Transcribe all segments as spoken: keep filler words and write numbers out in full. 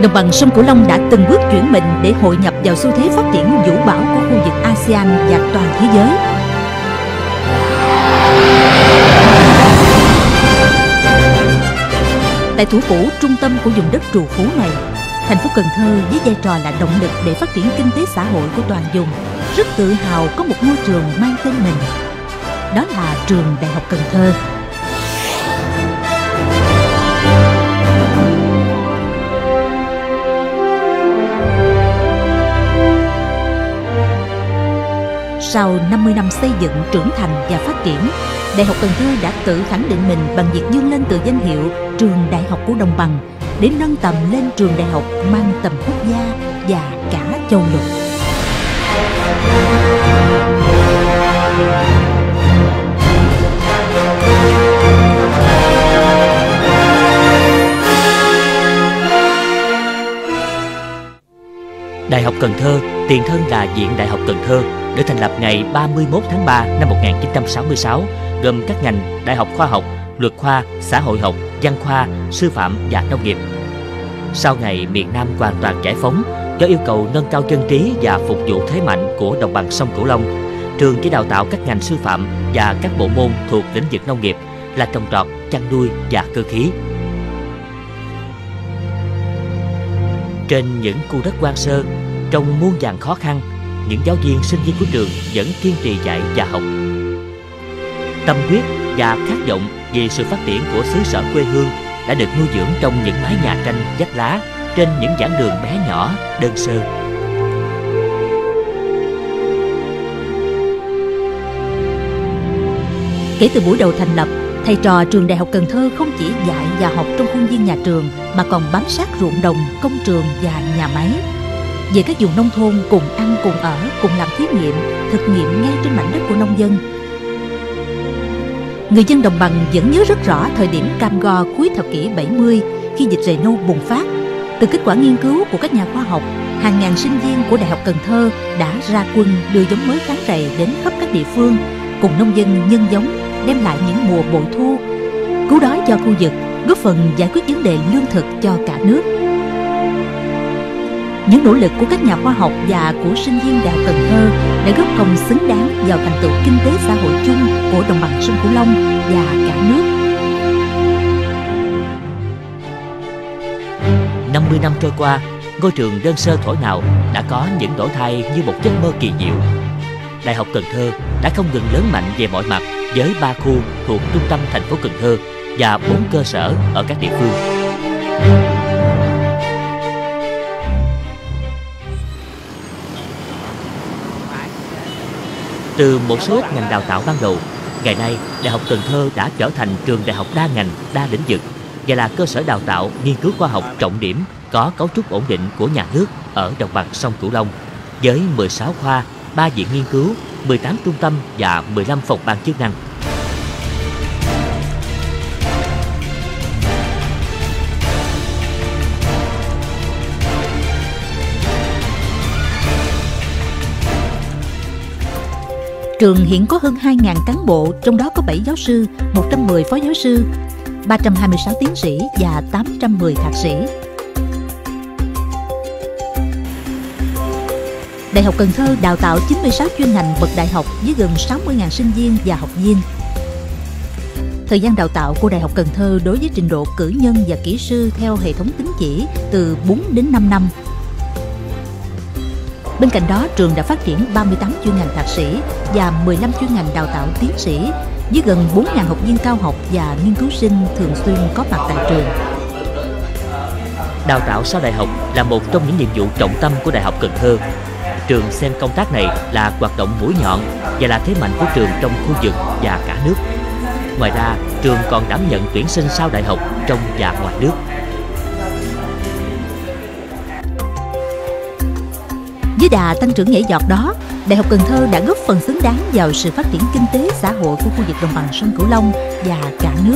Đồng bằng sông Cửu Long đã từng bước chuyển mình để hội nhập vào xu thế phát triển vũ bão của khu vực a sê an và toàn thế giới. Tại thủ phủ trung tâm của vùng đất trù phú này, thành phố Cần Thơ với vai trò là động lực để phát triển kinh tế xã hội của toàn vùng, rất tự hào có một ngôi trường mang tên mình. Đó là trường Đại học Cần Thơ. Sau năm mươi năm xây dựng, trưởng thành và phát triển, Đại học Cần Thơ đã tự khẳng định mình bằng việc vươn lên từ danh hiệu trường đại học của đồng bằng để nâng tầm lên trường đại học mang tầm quốc gia và cả châu lục. Đại học Cần Thơ, tiền thân là Viện Đại học Cần Thơ, được thành lập ngày ba mươi mốt tháng ba năm một nghìn chín trăm sáu mươi sáu, gồm các ngành Đại học Khoa học, Luật khoa, Xã hội học, Văn khoa, Sư phạm và Nông nghiệp. Sau ngày miền Nam hoàn toàn giải phóng, do yêu cầu nâng cao dân trí và phục vụ thế mạnh của đồng bằng sông Cửu Long, trường chỉ đào tạo các ngành sư phạm và các bộ môn thuộc lĩnh vực nông nghiệp là trồng trọt, chăn nuôi và cơ khí. Trên những khu đất hoang sơ, trong muôn vàn khó khăn, những giáo viên sinh viên của trường vẫn kiên trì dạy và học. Tâm huyết và khát vọng vì sự phát triển của xứ sở quê hương đã được nuôi dưỡng trong những mái nhà tranh vách lá, trên những giảng đường bé nhỏ, đơn sơ. Kể từ buổi đầu thành lập, thầy trò trường Đại học Cần Thơ không chỉ dạy và học trong khuôn viên nhà trường mà còn bám sát ruộng đồng, công trường và nhà máy. Về các vùng nông thôn, cùng ăn, cùng ở, cùng làm thí nghiệm, thực nghiệm ngay trên mảnh đất của nông dân. Người dân đồng bằng vẫn nhớ rất rõ thời điểm cam go cuối thập kỷ bảy mươi khi dịch rầy nâu bùng phát. Từ kết quả nghiên cứu của các nhà khoa học, hàng ngàn sinh viên của Đại học Cần Thơ đã ra quân đưa giống mới kháng rầy đến khắp các địa phương, cùng nông dân nhân giống, đem lại những mùa bội thu, cứu đói cho khu vực, góp phần giải quyết vấn đề lương thực cho cả nước. Những nỗ lực của các nhà khoa học và của sinh viên Đại học Cần Thơ đã góp công xứng đáng vào thành tựu kinh tế xã hội chung của đồng bằng sông Cửu Long và cả nước. năm mươi năm trôi qua, ngôi trường đơn sơ thuở nào đã có những đổi thay như một giấc mơ kỳ diệu. Đại học Cần Thơ đã không ngừng lớn mạnh về mọi mặt với ba khu thuộc trung tâm thành phố Cần Thơ và bốn cơ sở ở các địa phương. Từ một số ít ngành đào tạo ban đầu, ngày nay Đại học Cần Thơ đã trở thành trường đại học đa ngành, đa lĩnh vực và là cơ sở đào tạo nghiên cứu khoa học trọng điểm có cấu trúc ổn định của nhà nước ở đồng bằng sông Cửu Long, với mười sáu khoa, ba viện nghiên cứu, mười tám trung tâm và mười lăm phòng ban chức năng. Trường hiện có hơn hai nghìn cán bộ, trong đó có bảy giáo sư, một trăm mười phó giáo sư, ba trăm hai mươi sáu tiến sĩ và tám trăm mười thạc sĩ. Đại học Cần Thơ đào tạo chín mươi sáu chuyên ngành bậc đại học với gần sáu mươi nghìn sinh viên và học viên. Thời gian đào tạo của Đại học Cần Thơ đối với trình độ cử nhân và kỹ sư theo hệ thống tín chỉ từ bốn đến năm năm. Bên cạnh đó, trường đã phát triển ba mươi tám chuyên ngành thạc sĩ và mười lăm chuyên ngành đào tạo tiến sĩ với gần bốn nghìn học viên cao học và nghiên cứu sinh thường xuyên có mặt tại trường. Đào tạo sau đại học là một trong những nhiệm vụ trọng tâm của Đại học Cần Thơ. Trường xem công tác này là hoạt động mũi nhọn và là thế mạnh của trường trong khu vực và cả nước. Ngoài ra, trường còn đảm nhận tuyển sinh sau đại học trong và ngoài nước. Với đà tăng trưởng nhảy vọt đó, Đại học Cần Thơ đã góp phần xứng đáng vào sự phát triển kinh tế xã hội của khu vực đồng bằng sông Cửu Long và cả nước.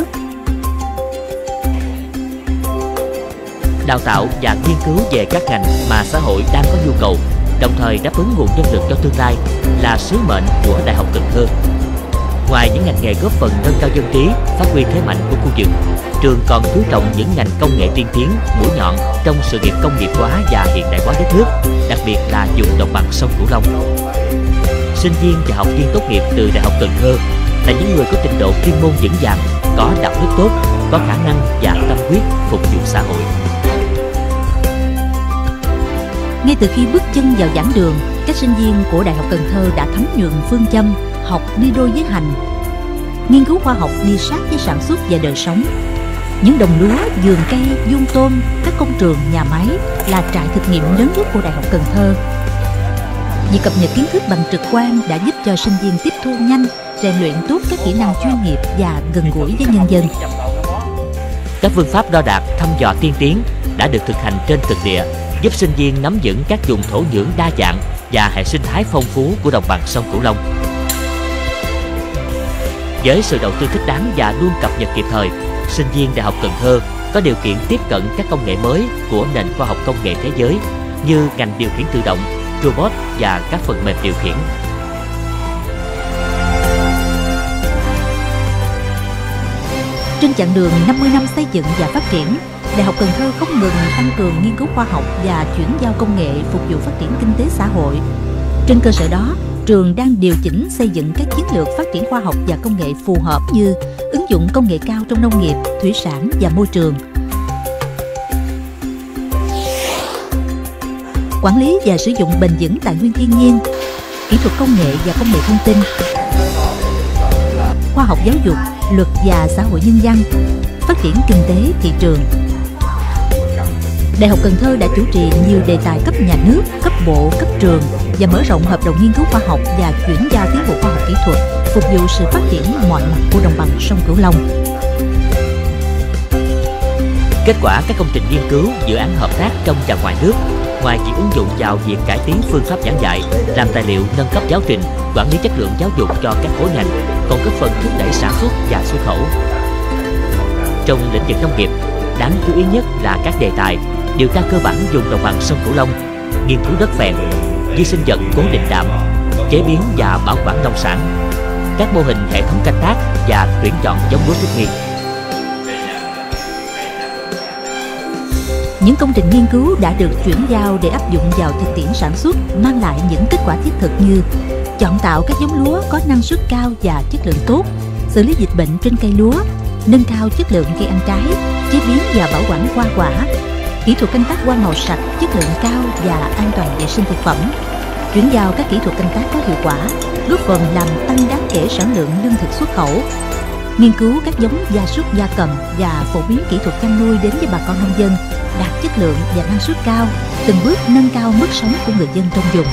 Đào tạo và nghiên cứu về các ngành mà xã hội đang có nhu cầu, đồng thời đáp ứng nguồn nhân lực cho tương lai là sứ mệnh của Đại học Cần Thơ. Ngoài những ngành nghề góp phần nâng cao dân trí, phát huy thế mạnh của khu vực, trường còn chú trọng những ngành công nghệ tiên tiến, mũi nhọn trong sự nghiệp công nghiệp hóa và hiện đại hóa đất nước, đặc biệt là vùng đồng bằng sông Cửu Long. Sinh viên và học viên tốt nghiệp từ Đại học Cần Thơ là những người có trình độ chuyên môn vững vàng, có đạo đức tốt, có khả năng và tâm huyết phục vụ xã hội. Ngay từ khi bước chân vào giảng đường, các sinh viên của Đại học Cần Thơ đã thấm nhuần phương châm học đi đôi với hành, nghiên cứu khoa học đi sát với sản xuất và đời sống. Những đồng lúa, vườn cây, vuông tôm, các công trường, nhà máy là trại thực nghiệm lớn nhất của Đại học Cần Thơ. Việc cập nhật kiến thức bằng trực quan đã giúp cho sinh viên tiếp thu nhanh, rèn luyện tốt các kỹ năng chuyên nghiệp và gần gũi với nhân dân. Các phương pháp đo đạc, thăm dò tiên tiến đã được thực hành trên thực địa, giúp sinh viên nắm vững các vùng thổ nhưỡng đa dạng và hệ sinh thái phong phú của đồng bằng sông Cửu Long. Với sự đầu tư thích đáng và luôn cập nhật kịp thời, sinh viên Đại học Cần Thơ có điều kiện tiếp cận các công nghệ mới của nền khoa học công nghệ thế giới như ngành điều khiển tự động, robot và các phần mềm điều khiển. Trên chặng đường năm mươi năm xây dựng và phát triển, Đại học Cần Thơ không ngừng tăng cường nghiên cứu khoa học và chuyển giao công nghệ phục vụ phát triển kinh tế xã hội. Trên cơ sở đó, trường đang điều chỉnh xây dựng các chiến lược phát triển khoa học và công nghệ phù hợp như ứng dụng công nghệ cao trong nông nghiệp, thủy sản và môi trường, quản lý và sử dụng bền vững tài nguyên thiên nhiên, kỹ thuật công nghệ và công nghệ thông tin, khoa học giáo dục, luật và xã hội nhân văn, phát triển kinh tế thị trường. Đại học Cần Thơ đã chủ trì nhiều đề tài cấp nhà nước, cấp bộ, cấp trường và mở rộng hợp đồng nghiên cứu khoa học và chuyển giao tiến bộ khoa học kỹ thuật, phục vụ sự phát triển mọi mặt của đồng bằng sông Cửu Long. Kết quả các công trình nghiên cứu, dự án hợp tác trong và ngoài nước, ngoài việc ứng dụng vào việc cải tiến phương pháp giảng dạy, làm tài liệu nâng cấp giáo trình, quản lý chất lượng giáo dục cho các khối ngành, còn góp phần thúc đẩy sản xuất và xuất khẩu. Trong lĩnh vực nông nghiệp, đáng chú ý nhất là các đề tài điều tra cơ bản vùng đồng bằng sông Cửu Long, nghiên cứu đất phèn, vi sinh vật cố định đạm, chế biến và bảo quản nông sản, các mô hình hệ thống canh tác và tuyển chọn giống lúa thích nghi. Những công trình nghiên cứu đã được chuyển giao để áp dụng vào thực tiễn sản xuất, mang lại những kết quả thiết thực như chọn tạo các giống lúa có năng suất cao và chất lượng tốt, xử lý dịch bệnh trên cây lúa, nâng cao chất lượng cây ăn trái, chế biến và bảo quản hoa quả, kỹ thuật canh tác hoa màu sạch, chất lượng cao và an toàn vệ sinh thực phẩm, chuyển giao các kỹ thuật canh tác có hiệu quả, góp phần làm tăng đáng kể sản lượng lương thực xuất khẩu, nghiên cứu các giống gia súc gia cầm và phổ biến kỹ thuật chăn nuôi đến với bà con nông dân, đạt chất lượng và năng suất cao, từng bước nâng cao mức sống của người dân trong vùng.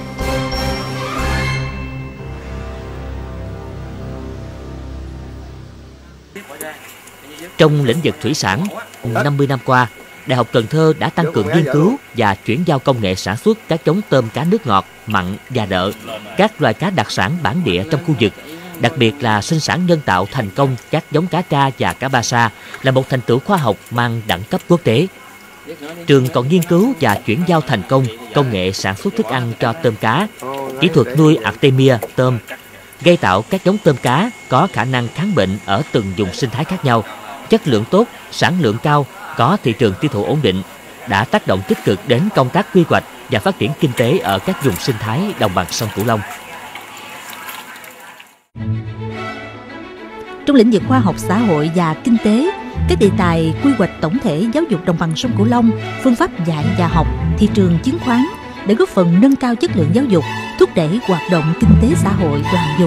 Trong lĩnh vực thủy sản, năm mươi năm qua, Đại học Cần Thơ đã tăng cường nghiên cứu và chuyển giao công nghệ sản xuất các giống tôm cá nước ngọt, mặn và đợ, các loài cá đặc sản bản địa trong khu vực. Đặc biệt là sinh sản nhân tạo thành công các giống cá tra và cá ba sa là một thành tựu khoa học mang đẳng cấp quốc tế. Trường còn nghiên cứu và chuyển giao thành công công nghệ sản xuất thức ăn cho tôm cá, kỹ thuật nuôi Artemia tôm, gây tạo các giống tôm cá có khả năng kháng bệnh ở từng vùng sinh thái khác nhau, chất lượng tốt, sản lượng cao, có thị trường tiêu thụ ổn định, đã tác động tích cực đến công tác quy hoạch và phát triển kinh tế ở các vùng sinh thái đồng bằng sông Cửu Long. Trong lĩnh vực khoa học xã hội và kinh tế, các đề tài quy hoạch tổng thể giáo dục đồng bằng sông Cửu Long, phương pháp dạy và học, thị trường chứng khoán để góp phần nâng cao chất lượng giáo dục, thúc đẩy hoạt động kinh tế xã hội toàn vùng.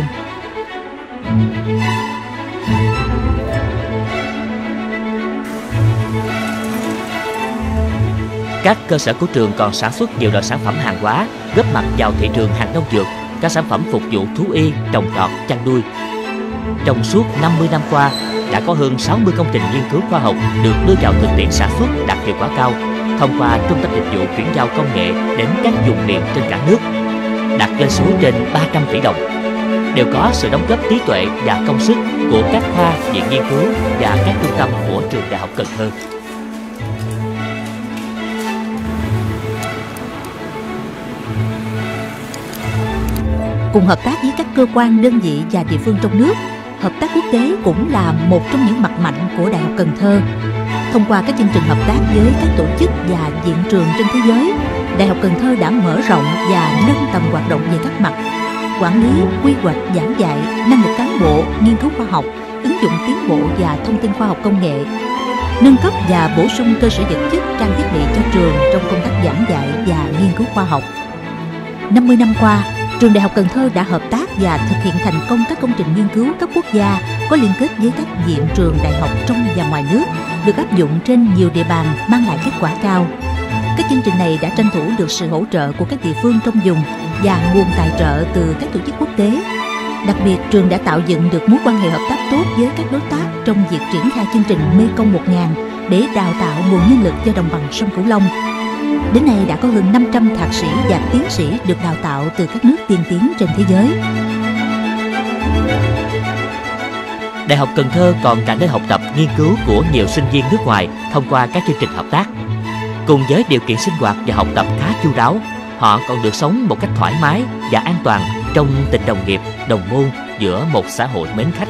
Các cơ sở của trường còn sản xuất nhiều loại sản phẩm hàng hóa, góp mặt vào thị trường hàng nông dược, các sản phẩm phục vụ thú y, trồng trọt, chăn nuôi. Trong suốt năm mươi năm qua, đã có hơn sáu mươi công trình nghiên cứu khoa học được đưa vào thực tiễn sản xuất đạt hiệu quả cao thông qua trung tâm dịch vụ chuyển giao công nghệ đến các vùng miền trên cả nước, đạt doanh số trên ba trăm tỷ đồng, đều có sự đóng góp trí tuệ và công sức của các khoa viện nghiên cứu và các trung tâm của trường Đại học Cần Thơ. Cùng hợp tác với các cơ quan, đơn vị và địa phương trong nước, hợp tác quốc tế cũng là một trong những mặt mạnh của Đại học Cần Thơ. Thông qua các chương trình hợp tác với các tổ chức và viện trường trên thế giới, Đại học Cần Thơ đã mở rộng và nâng tầm hoạt động về các mặt quản lý, quy hoạch, giảng dạy, năng lực cán bộ, nghiên cứu khoa học, ứng dụng tiến bộ và thông tin khoa học công nghệ, nâng cấp và bổ sung cơ sở vật chất, trang thiết bị cho trường trong công tác giảng dạy và nghiên cứu khoa học. năm mươi năm qua, trường Đại học Cần Thơ đã hợp tác và thực hiện thành công các công trình nghiên cứu cấp quốc gia có liên kết với các viện trường đại học trong và ngoài nước, được áp dụng trên nhiều địa bàn, mang lại kết quả cao. Các chương trình này đã tranh thủ được sự hỗ trợ của các địa phương trong vùng và nguồn tài trợ từ các tổ chức quốc tế. Đặc biệt, trường đã tạo dựng được mối quan hệ hợp tác tốt với các đối tác trong việc triển khai chương trình Mekong một nghìn để đào tạo nguồn nhân lực cho đồng bằng sông Cửu Long. Đến nay đã có hơn năm trăm thạc sĩ và tiến sĩ được đào tạo từ các nước tiên tiến trên thế giới. Đại học Cần Thơ còn là nơi học tập nghiên cứu của nhiều sinh viên nước ngoài thông qua các chương trình hợp tác. Cùng với điều kiện sinh hoạt và học tập khá chu đáo, họ còn được sống một cách thoải mái và an toàn trong tình đồng nghiệp, đồng môn giữa một xã hội mến khách.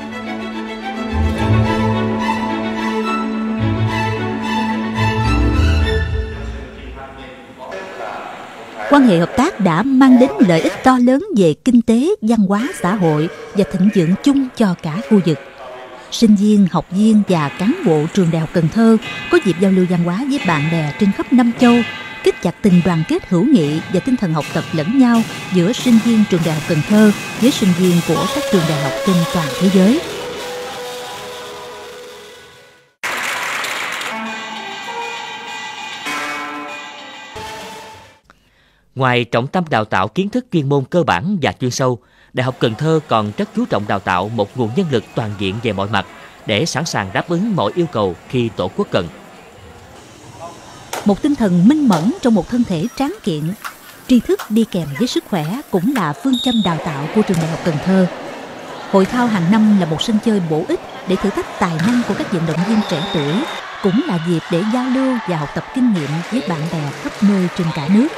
Quan hệ hợp tác đã mang đến lợi ích to lớn về kinh tế, văn hóa, xã hội và thịnh vượng chung cho cả khu vực. Sinh viên, học viên và cán bộ trường Đại học Cần Thơ có dịp giao lưu văn hóa với bạn bè trên khắp năm châu, kích chặt tình đoàn kết hữu nghị và tinh thần học tập lẫn nhau giữa sinh viên trường Đại học Cần Thơ với sinh viên của các trường đại học trên toàn thế giới. Ngoài trọng tâm đào tạo kiến thức chuyên môn cơ bản và chuyên sâu, Đại học Cần Thơ còn rất chú trọng đào tạo một nguồn nhân lực toàn diện về mọi mặt để sẵn sàng đáp ứng mọi yêu cầu khi Tổ quốc cần. Một tinh thần minh mẫn trong một thân thể tráng kiện, tri thức đi kèm với sức khỏe cũng là phương châm đào tạo của trường Đại học Cần Thơ. Hội thao hàng năm là một sân chơi bổ ích để thử thách tài năng của các vận động viên trẻ tuổi, cũng là dịp để giao lưu và học tập kinh nghiệm với bạn bè khắp nơi trên cả nước.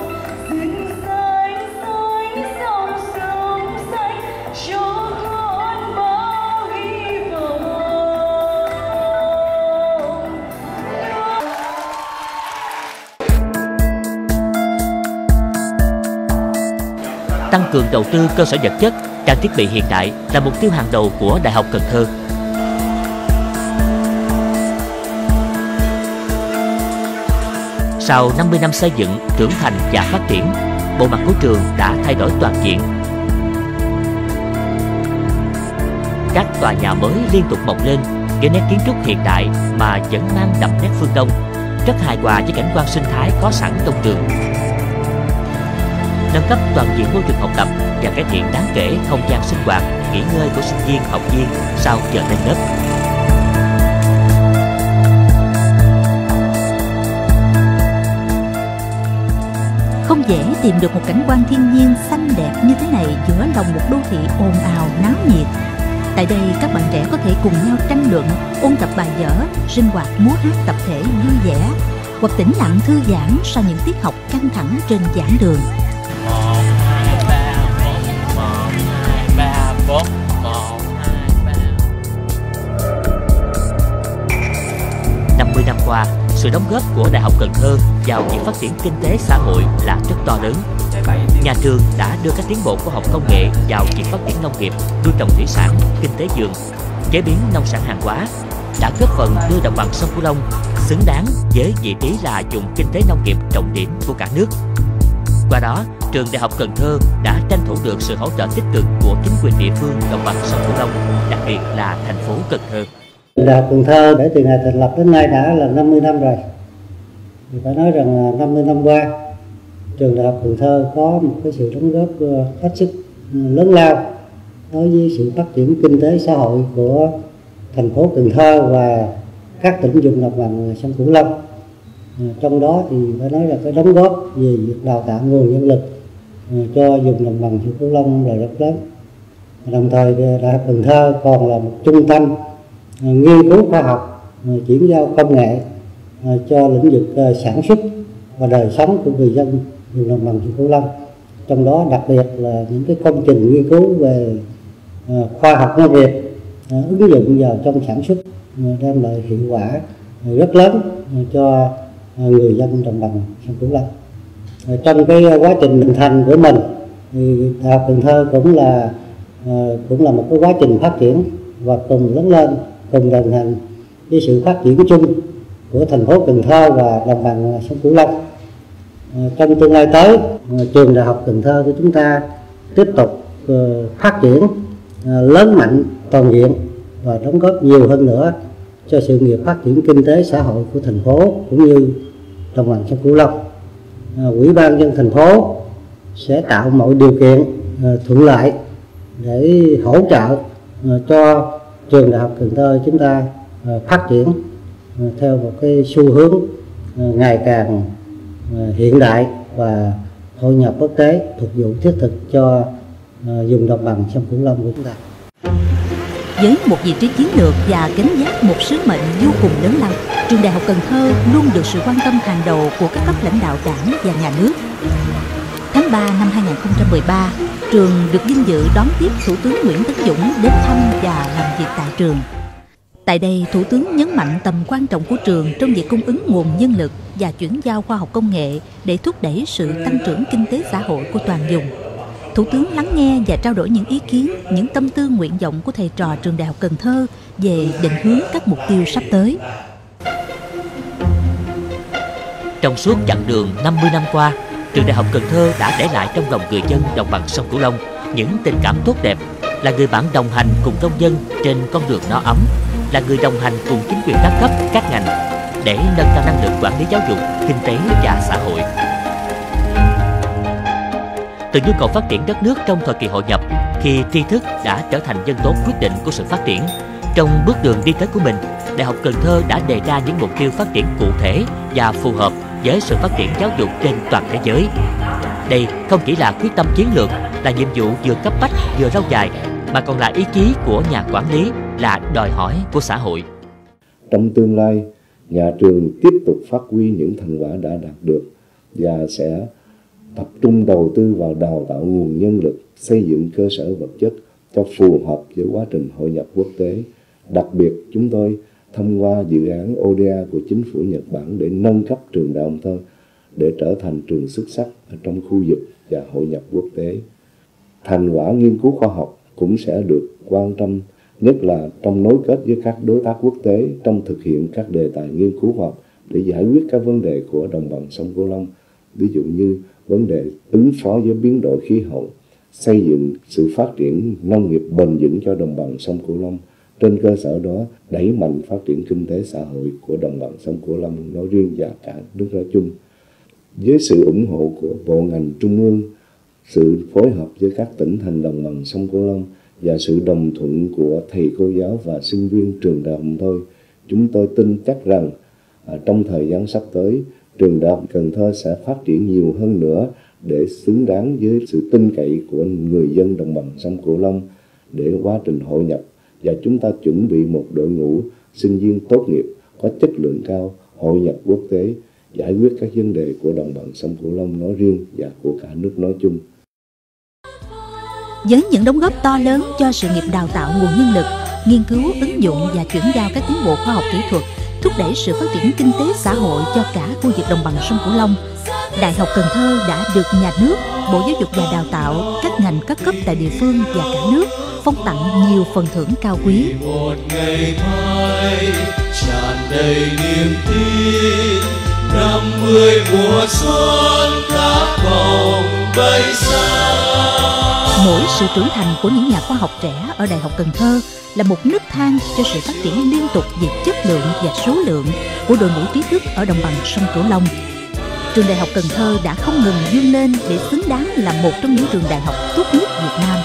Tăng cường đầu tư cơ sở vật chất, trang thiết bị hiện đại là mục tiêu hàng đầu của Đại học Cần Thơ. Sau năm mươi năm xây dựng, trưởng thành và phát triển, bộ mặt của trường đã thay đổi toàn diện. Các tòa nhà mới liên tục mọc lên với nét kiến trúc hiện đại mà vẫn mang đậm nét phương Đông, rất hài hòa với cảnh quan sinh thái có sẵn trong trường. Nâng cấp toàn diện môi trường học tập và cải thiện đáng kể không gian sinh hoạt, nghỉ ngơi của sinh viên, học viên sau giờ lên lớp. Không dễ tìm được một cảnh quan thiên nhiên xanh đẹp như thế này giữa lòng một đô thị ồn ào náo nhiệt. Tại đây, các bạn trẻ có thể cùng nhau tranh luận, ôn tập bài vở, sinh hoạt múa hát tập thể vui vẻ, hoặc tĩnh lặng thư giãn sau những tiết học căng thẳng trên giảng đường. năm mươi năm qua, sự đóng góp của Đại học Cần Thơ vào việc phát triển kinh tế xã hội là rất to lớn. Nhà trường đã đưa các tiến bộ khoa học công nghệ vào việc phát triển nông nghiệp, nuôi trồng thủy sản, kinh tế vườn, chế biến nông sản hàng hóa, đã góp phần đưa đồng bằng sông Cửu Long xứng đáng với vị trí là vùng kinh tế nông nghiệp trọng điểm của cả nước. Qua đó, trường Đại học Cần Thơ đã tranh thủ được sự hỗ trợ tích cực của chính quyền địa phương đồng bằng sông Cửu Long, đặc biệt là thành phố Cần Thơ. Đại học Cần Thơ để từ ngày thành lập đến nay đã là năm mươi năm rồi. Thì phải nói rằng là năm mươi năm qua, trường Đại học Cần Thơ có một cái sự đóng góp hết sức lớn lao đối với sự phát triển kinh tế xã hội của thành phố Cần Thơ và các tỉnh vùng đồng bằng sông Cửu Long. Trong đó thì phải nói là cái đóng góp về việc đào tạo nguồn nhân lực cho vùng đồng bằng sông Cửu Long là rất lớn. Đồng thời Đại học Cần Thơ còn là một trung tâm nghiên cứu khoa học, chuyển giao công nghệ cho lĩnh vực sản xuất và đời sống của người dân vùng đồng bằng sông Cửu Long. Trong đó đặc biệt là những cái công trình nghiên cứu về khoa học nông nghiệp ứng dụng vào trong sản xuất, đem lại hiệu quả rất lớn cho người dân đồng bằng sông Cửu Long. Trong cái quá trình hình thành của mình thì Đại học Cần Thơ cũng là cũng là một cái quá trình phát triển và cùng lớn lên, cùng đồng hành với sự phát triển chung của thành phố Cần Thơ và đồng bằng sông Cửu Long. Trong tương lai tới, trường Đại học Cần Thơ của chúng ta tiếp tục phát triển lớn mạnh toàn diện và đóng góp nhiều hơn nữa cho sự nghiệp phát triển kinh tế xã hội của thành phố cũng như đồng bằng sông Cửu Long. Ủy ban nhân dân thành phố sẽ tạo mọi điều kiện thuận lợi để hỗ trợ cho trường Đại học Cần Thơ chúng ta phát triển theo một cái xu hướng ngày càng hiện đại và hội nhập quốc tế, phục vụ thiết thực cho vùng đồng bằng sông Cửu Long của chúng ta. Với một vị trí chiến lược và gánh vác một sứ mệnh vô cùng lớn lao, trường Đại học Cần Thơ luôn được sự quan tâm hàng đầu của các cấp lãnh đạo Đảng và Nhà nước. Tháng ba năm hai nghìn không trăm mười ba, trường được vinh dự đón tiếp Thủ tướng Nguyễn Tấn Dũng đến thăm và làm việc tại trường. Tại đây, Thủ tướng nhấn mạnh tầm quan trọng của trường trong việc cung ứng nguồn nhân lực và chuyển giao khoa học công nghệ để thúc đẩy sự tăng trưởng kinh tế xã hội của toàn vùng. Thủ tướng lắng nghe và trao đổi những ý kiến, những tâm tư nguyện vọng của thầy trò trường Đại học Cần Thơ về định hướng các mục tiêu sắp tới. Trong suốt chặng đường năm mươi năm qua, trường Đại học Cần Thơ đã để lại trong lòng người dân đồng bằng sông Cửu Long những tình cảm tốt đẹp, là người bạn đồng hành cùng công dân trên con đường no ấm, là người đồng hành cùng chính quyền các cấp, các ngành để nâng cao năng lực quản lý giáo dục, kinh tế và xã hội. Từ nhu cầu phát triển đất nước trong thời kỳ hội nhập, khi tri thức đã trở thành nhân tố quyết định của sự phát triển, trong bước đường đi tới của mình, Đại học Cần Thơ đã đề ra những mục tiêu phát triển cụ thể và phù hợp với sự phát triển giáo dục trên toàn thế giới. Đây không chỉ là quyết tâm chiến lược, là nhiệm vụ vừa cấp bách vừa lâu dài, mà còn là ý chí của nhà quản lý, là đòi hỏi của xã hội. Trong tương lai, nhà trường tiếp tục phát huy những thành quả đã đạt được và sẽ tập trung đầu tư vào đào tạo nguồn nhân lực, xây dựng cơ sở vật chất cho phù hợp với quá trình hội nhập quốc tế. Đặc biệt, chúng tôi thông qua dự án o đê a của chính phủ Nhật Bản để nâng cấp trường Đại học Cần Thơ để trở thành trường xuất sắc ở trong khu vực và hội nhập quốc tế. Thành quả nghiên cứu khoa học cũng sẽ được quan tâm, nhất là trong nối kết với các đối tác quốc tế trong thực hiện các đề tài nghiên cứu khoa học để giải quyết các vấn đề của đồng bằng sông Cửu Long, ví dụ như vấn đề ứng phó với biến đổi khí hậu, xây dựng sự phát triển nông nghiệp bền vững cho đồng bằng sông Cửu Long. Trên cơ sở đó, đẩy mạnh phát triển kinh tế xã hội của đồng bằng sông Cửu Long nói riêng và cả nước nói chung. Với sự ủng hộ của bộ ngành trung ương, sự phối hợp với các tỉnh thành đồng bằng sông Cửu Long và sự đồng thuận của thầy cô giáo và sinh viên trường Đại học Cần Thơ, chúng tôi tin chắc rằng à, trong thời gian sắp tới, trường Đại học Cần Thơ sẽ phát triển nhiều hơn nữa để xứng đáng với sự tin cậy của người dân đồng bằng sông Cửu Long để quá trình hội nhập, và chúng ta chuẩn bị một đội ngũ sinh viên tốt nghiệp có chất lượng cao, hội nhập quốc tế, giải quyết các vấn đề của đồng bằng sông Cửu Long nói riêng và của cả nước nói chung. Với những đóng góp to lớn cho sự nghiệp đào tạo nguồn nhân lực, nghiên cứu, ứng dụng và chuyển giao các tiến bộ khoa học kỹ thuật, thúc đẩy sự phát triển kinh tế xã hội cho cả khu vực đồng bằng sông Cửu Long, Đại học Cần Thơ đã được nhà nước, Bộ Giáo dục và Đào tạo, các ngành các cấp tại địa phương và cả nước phong tặng nhiều phần thưởng cao quý. Một ngày mai tràn đầy niềm tin, năm mươi mùa xuân khát vọng bay xa. Mỗi sự trưởng thành của những nhà khoa học trẻ ở Đại học Cần Thơ là một nấc thang cho sự phát triển liên tục về chất lượng và số lượng của đội ngũ trí thức ở đồng bằng sông Cửu Long. Trường Đại học Cần Thơ đã không ngừng vươn lên để xứng đáng là một trong những trường đại học tốt nhất Việt Nam.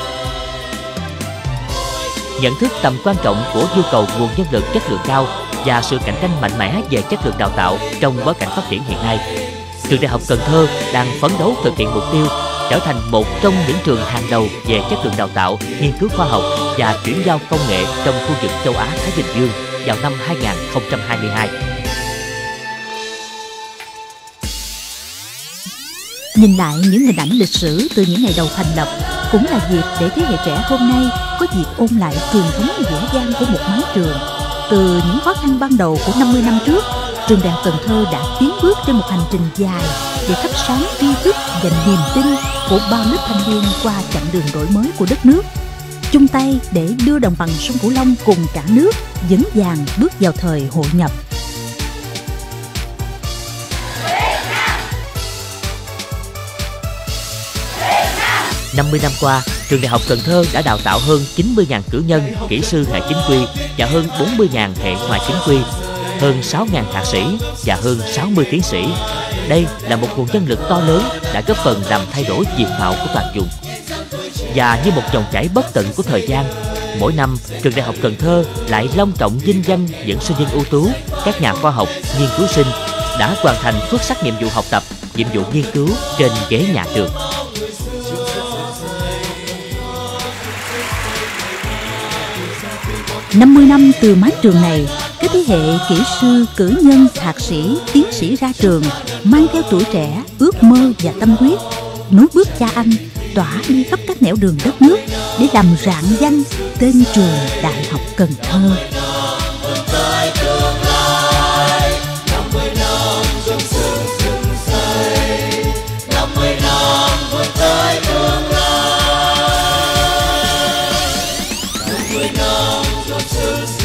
Nhận thức tầm quan trọng của nhu cầu nguồn nhân lực chất lượng cao và sự cạnh tranh mạnh mẽ về chất lượng đào tạo trong bối cảnh phát triển hiện nay, trường Đại học Cần Thơ đang phấn đấu thực hiện mục tiêu trở thành một trong những trường hàng đầu về chất lượng đào tạo, nghiên cứu khoa học và chuyển giao công nghệ trong khu vực châu Á Thái Bình Dương vào năm hai nghìn không trăm hai mươi hai. Nhìn lại những hình ảnh lịch sử từ những ngày đầu thành lập cũng là dịp để thế hệ trẻ hôm nay có dịp ôn lại truyền thống dễ dàng của một mái trường. Từ những khó khăn ban đầu của năm mươi năm trước, trường Đại học Cần Thơ đã tiến bước trên một hành trình dài để thắp sáng tri thức và niềm tin của bao lớp thanh niên qua chặng đường đổi mới của đất nước. Chung tay để đưa đồng bằng sông Cửu Long cùng cả nước vững vàng bước vào thời hội nhập. năm mươi năm qua, trường Đại học Cần Thơ đã đào tạo hơn chín mươi nghìn cử nhân, kỹ sư hệ chính quy và hơn bốn mươi nghìn hệ ngoài chính quy, hơn sáu nghìn thạc sĩ và hơn sáu mươi tiến sĩ. Đây là một nguồn nhân lực to lớn đã góp phần làm thay đổi diện mạo của toàn vùng. Và như một dòng chảy bất tận của thời gian, mỗi năm trường Đại học Cần Thơ lại long trọng vinh danh những sinh viên ưu tú, các nhà khoa học, nghiên cứu sinh đã hoàn thành xuất sắc nhiệm vụ học tập, nhiệm vụ nghiên cứu trên ghế nhà trường. năm mươi năm từ mái trường này, các thế hệ kỹ sư, cử nhân, thạc sĩ, tiến sĩ ra trường mang theo tuổi trẻ, ước mơ và tâm huyết, nối bước cha anh tỏa đi khắp các nẻo đường đất nước để làm rạng danh tên trường Đại học Cần Thơ. Năm mươi năm cho xứ